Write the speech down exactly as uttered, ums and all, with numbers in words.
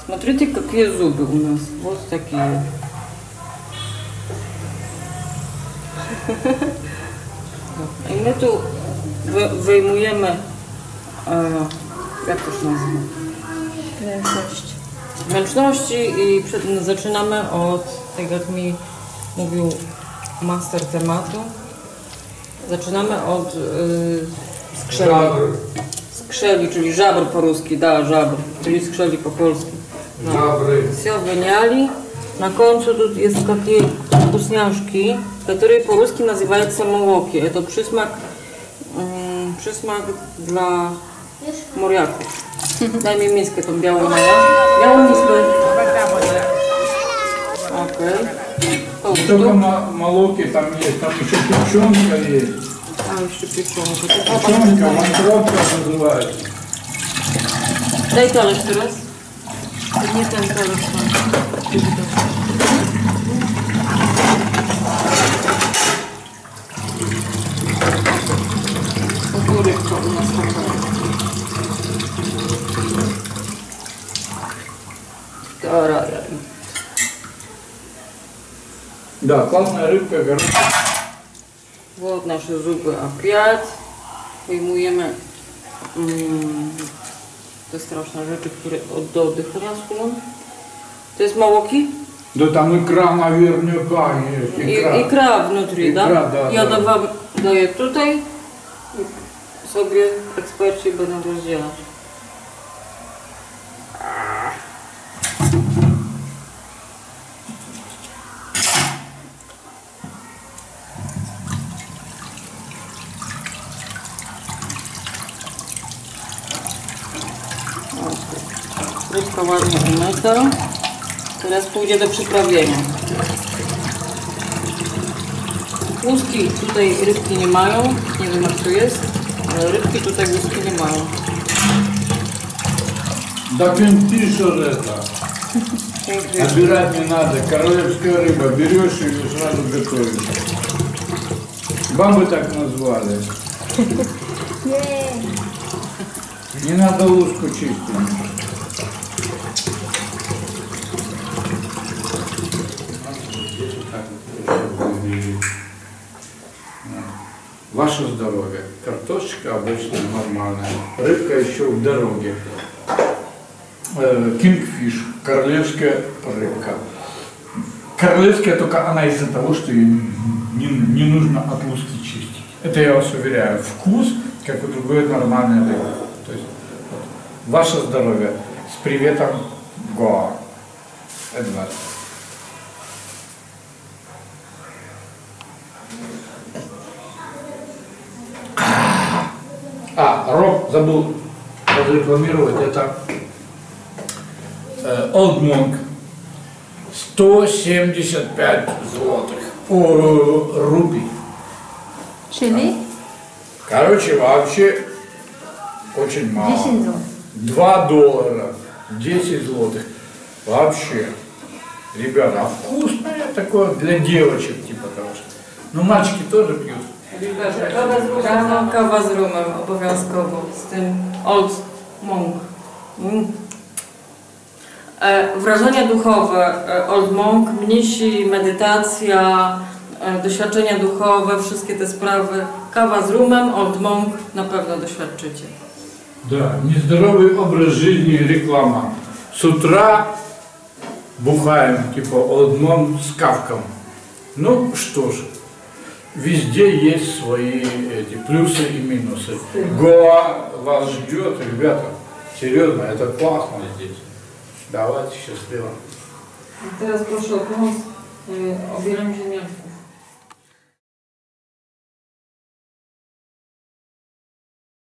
Смотрите, какие зубы у нас. Вот такие. I my tu wyjmujemy, e, jak to się nazywa? Wnętrzności. Wnętrzności i przed, zaczynamy od, tak jak mi mówił master tematu, zaczynamy od y, skrzeli. Skrzeli, czyli żabr po ruski, da, żabr, czyli skrzeli po polsku. No. Все wyniali. На концу тут есть такие вкусняшки, которые по-русски называются молоки. Это присмак, м, присмак для моряков. Дай мне миску, там белая моя. Белая миска. Окей. Не только молоки там есть, там еще печенка есть. А, еще печенка. Печенка, мантропка называется. Дай талыш раз. Не ten талыш. Рыбка у нас такая. Вторая. Да, классная рыбка, горячая. Вот наши зубы опять. Wyjmujemy mm, te straszne rzeczy, które do oddechu nas chwilą. To jest молоки? Да там икра наверняка есть. Икра, I, икра внутри, икра, да? да? Ja да. wam daję tutaj. Sobie eksperci będą rozdzielać. Rybka ładnie umyta. Teraz pójdzie do przyprawienia. Łuski tutaj rybki nie mają. Nie wiem jak to jest, ale rybki tutaj łuski nie mają. Да пенти, что же это? Обирать не надо. Королевская рыба. Берешь ее и сразу готовишь. Бабы так назвали. Не надо ложку чистить. Ваше здоровье. Картошечка обычно нормальная. Рыбка еще в дороге. Кингфиш. Королевская рыбка. Королевская только она из-за того, что ее не, не нужно от луски чистить. Это я вас уверяю. Вкус, как у другой нормальной рыбы. То есть, вот, ваше здоровье. С приветом, Гоа. Эдвард. А, Роб забыл разрекламировать, это э, Old Monk. сто семьдесят пять злотых. О, рупий. Czyli? Короче, вообще очень мало. десять злотых. два доллара. десять злотых. Вообще. Ребята, а вкусное такое для девочек, типа того, что. Ну, мальчики тоже пьют. Rybka, kawa z rumem, kawa z rumem obowiązkowo z tym Old Monk. Mm. E, wrażenia duchowe, e, Old Monk, mnisi, medytacja, e, doświadczenia duchowe, wszystkie te sprawy. Kawa z rumem, Old Monk, na pewno doświadczycie. Да, нездоровый образ жизни и реклама. С утра бухаем, типа Old Monk с кавком. Ну что ж. Везде есть свои эти плюсы и минусы. Гоа вас ждет, ребята. Серьезно, это классно здесь. Давайте, счастливо. Teraz proszę o pomoc w obieraniu ziemniaków.